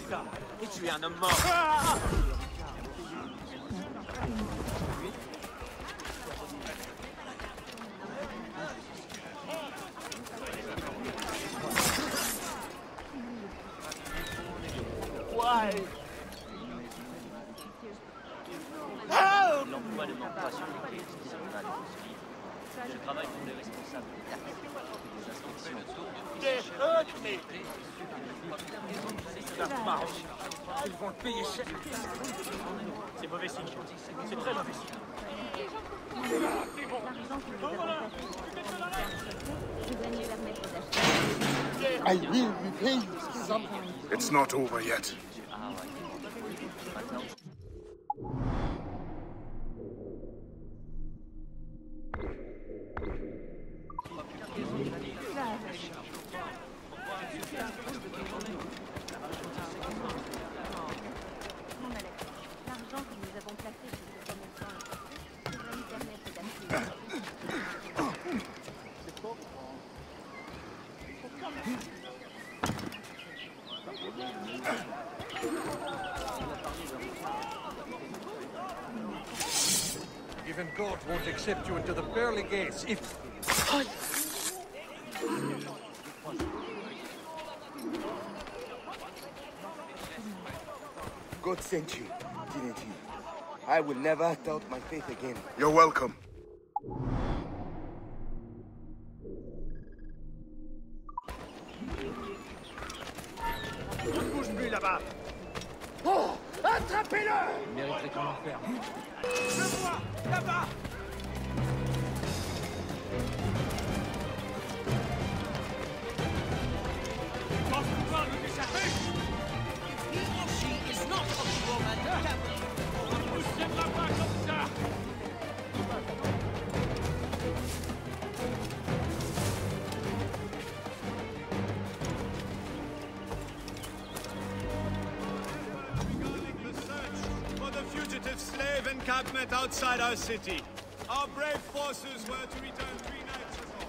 ça. Et tu es un homme mort. Ah! L'emploi ne manque pas sur les quais, c'est mal. Je travaille pour les responsables. Ils vont le payer cher. C'est mauvais signe. C'est très mauvais signe. I will repay you something. It's not over yet. Even God won't accept you into the pearly gates if... God sent you, didn't he? I will never doubt my faith again. You're welcome. Ne bouge plus là-bas. Oh! Attrapez-le! Il mériterait qu'on l'enferme. Je vois, là-bas. Pense pouvoir nous échapper. He or she is not of the Roman Catholic. On ne nous tiendra pas comme ça. Slave encampment outside our city. Our brave forces were to return 3 nights ago.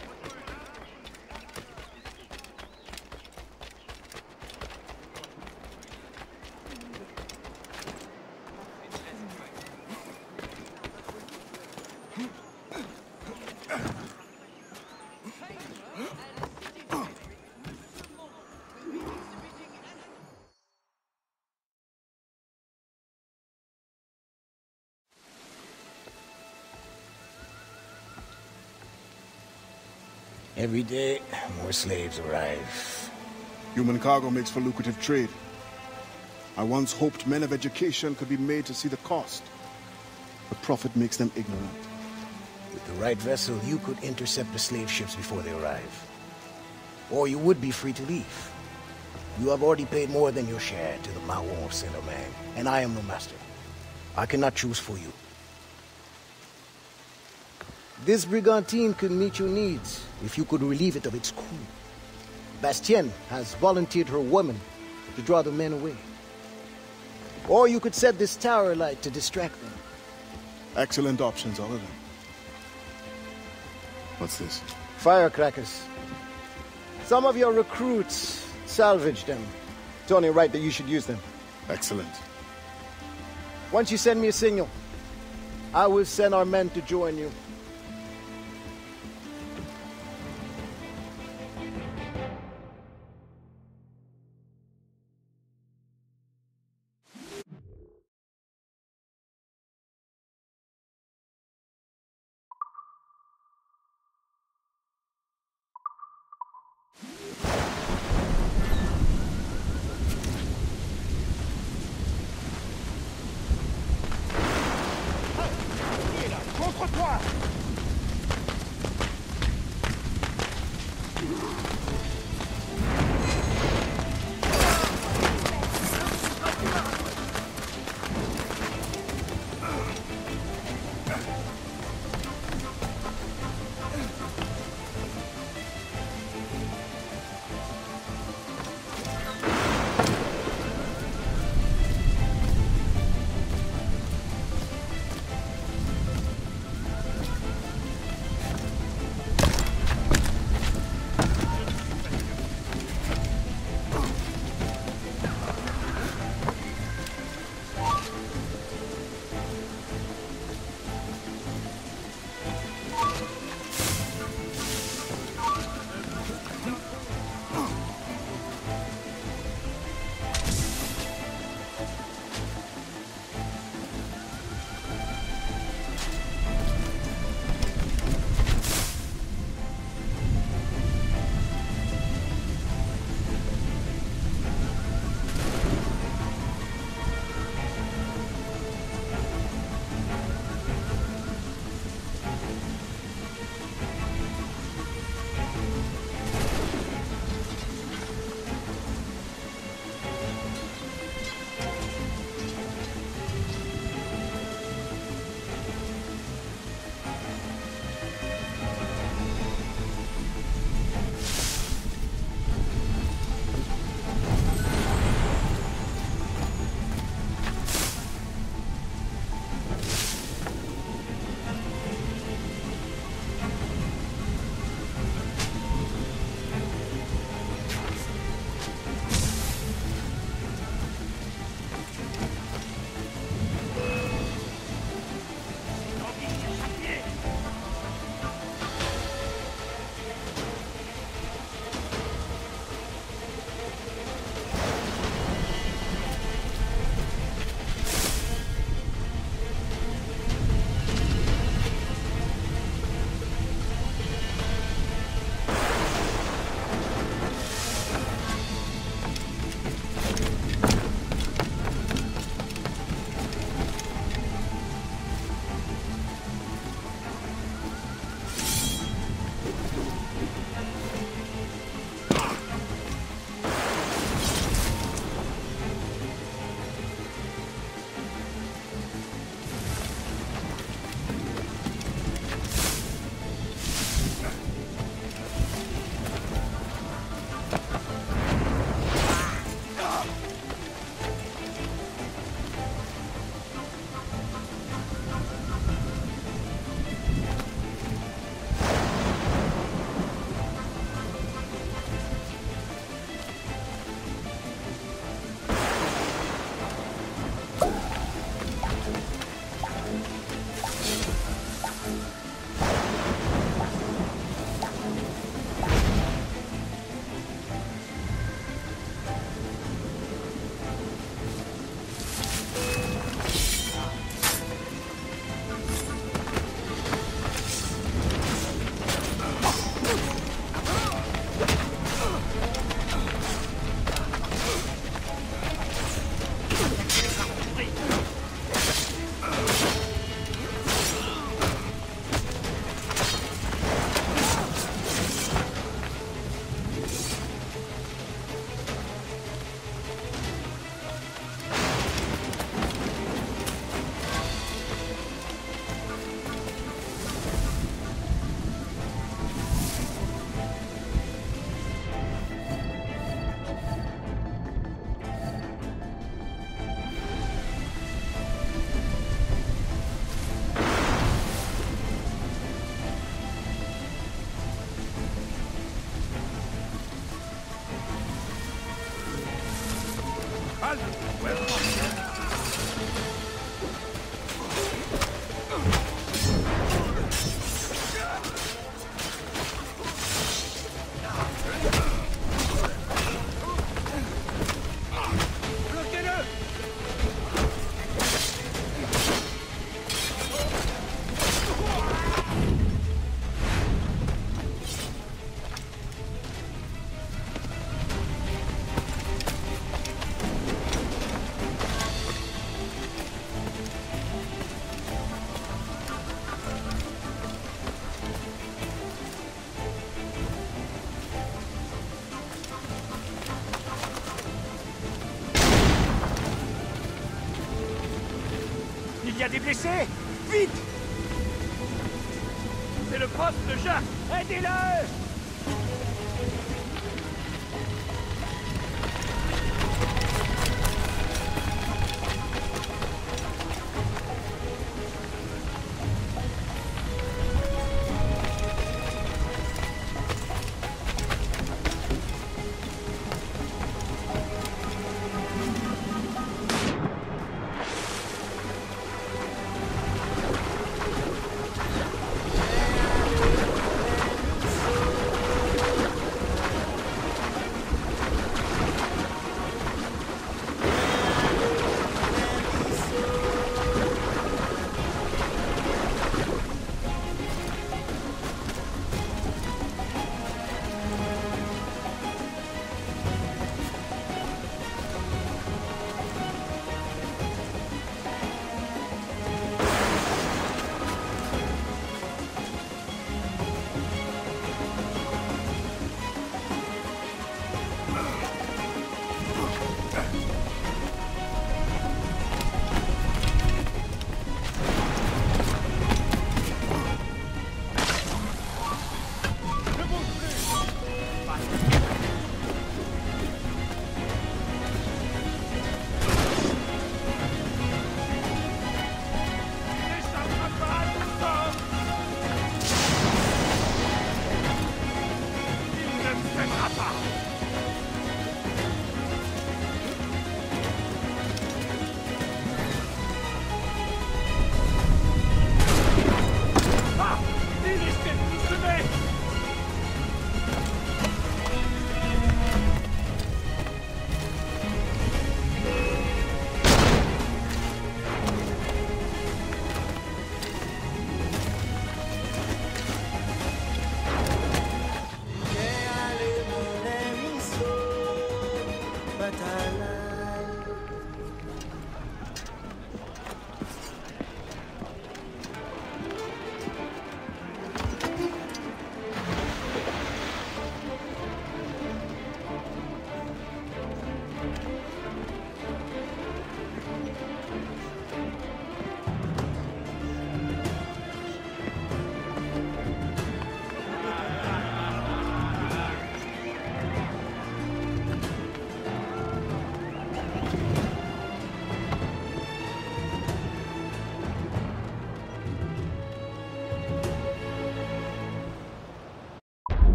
Every day, more slaves arrive. Human cargo makes for lucrative trade. I once hoped men of education could be made to see the cost. But profit makes them ignorant. With the right vessel, you could intercept the slave ships before they arrive. Or you would be free to leave. You have already paid more than your share to the Maroons of Saint-Domingue, and I am no master. I cannot choose for you. This brigantine could meet your needs if you could relieve it of its crew. Bastienne has volunteered her women to draw the men away. Or you could set this tower alight to distract them. Excellent options, all of them. What's this? Firecrackers. Some of your recruits salvaged them. It's only right that you should use them. Excellent. Once you send me a signal, I will send our men to join you. a des blessés? Vite! C'est le poste de Jacques! Aidez-le!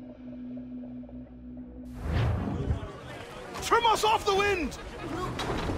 Trim us off the wind!